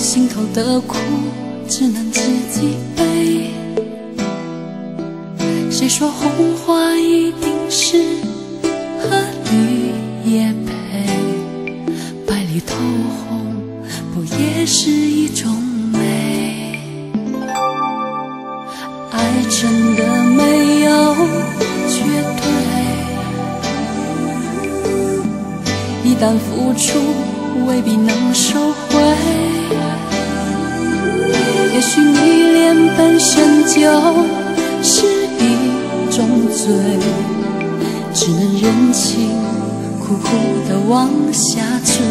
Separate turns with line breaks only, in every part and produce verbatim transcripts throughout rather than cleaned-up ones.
心头的苦只能自己背。谁说红花一定是和绿叶配？白里透红，不也是一种美？爱真的没有绝对，一旦付出未必能收回。也许迷恋本身就是一种罪，只能忍情苦苦地往下坠。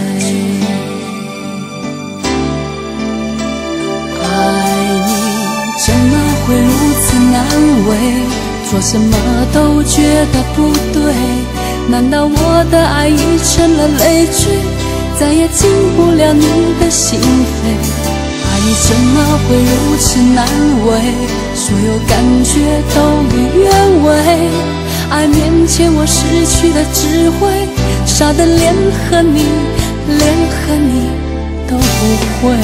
爱你怎么会如此难为？做什么都觉得不对。难道我的爱已成了累赘，再也进不了你的心扉？爱你怎么会如此难为？所有感觉都已原位。爱面前我失去了智慧，傻得连和你，连和你都不会。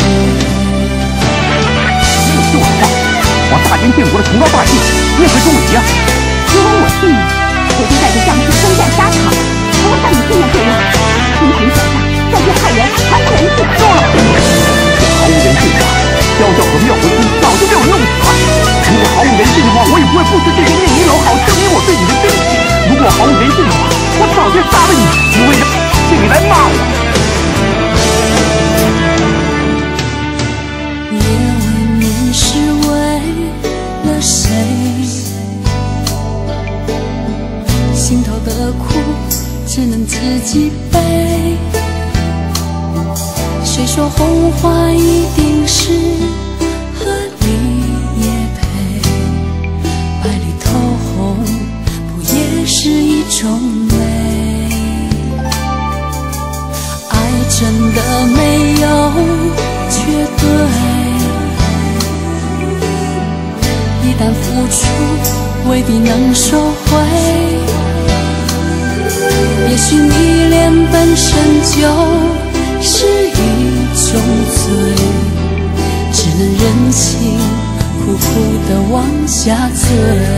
你是我的话，往大英建国的同胞大计，你也会跟我一样。
如果我是你，我就带着将士征战沙场，不会像你现在这样阴魂脚下，再去害人，还不人性。
够了，这毫无人性的娇娇和妙国君早就被我弄死了。如果毫无人性的话，我也不会不辞这些面衣楼好证明我对你的对不起。如果毫无人性的话，我早就杀了你，只为了请你来骂我。
也未免是为了谁？心头的苦只能自己背。谁说红花一定是和绿叶配？白里透红，不也是一种美？爱真的没有绝对，一旦付出未必能收回。也许迷恋本身就是一种罪，只能忍情苦苦地往下坠。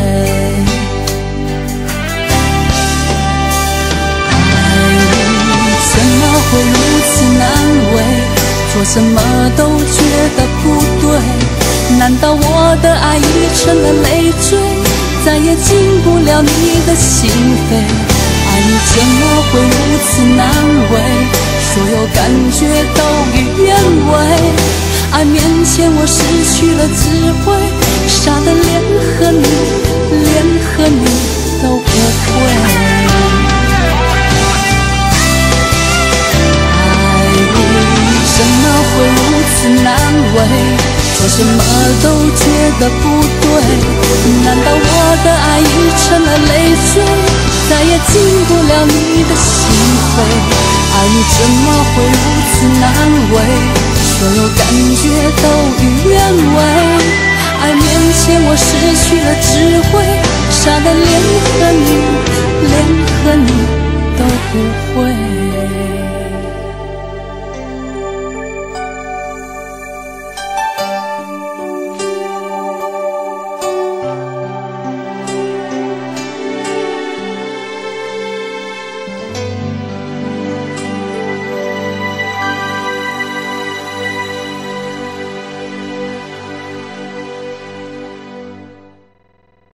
爱你怎么会如此难为？做什么都觉得不对。难道我的爱已成了累赘，再也进不了你的心扉？爱你怎么会如此难为？所有感觉都已原位。爱面前我失去了智慧，傻得连和你，连和你都不会。爱你怎么会如此难为？做什么都觉得不对。难道我的爱已成了累赘，再也进不了你的心扉？爱你怎么会如此难为？所有感觉都已原位。爱面前我失去了智慧，傻得连和你，连和你都不会。